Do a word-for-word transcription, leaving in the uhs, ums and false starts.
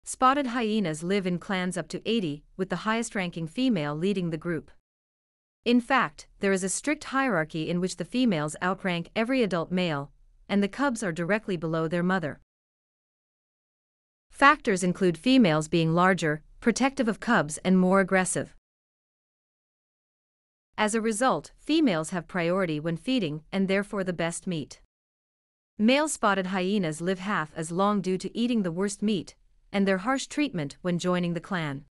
Spotted hyenas live in clans up to eighty, with the highest-ranking female leading the group. In fact, there is a strict hierarchy in which the females outrank every adult male, and the cubs are directly below their mother. Factors include females being larger, protective of cubs, and more aggressive. As a result, females have priority when feeding and therefore the best meat. Male spotted hyenas live half as long due to eating the worst meat, and their harsh treatment when joining the clan.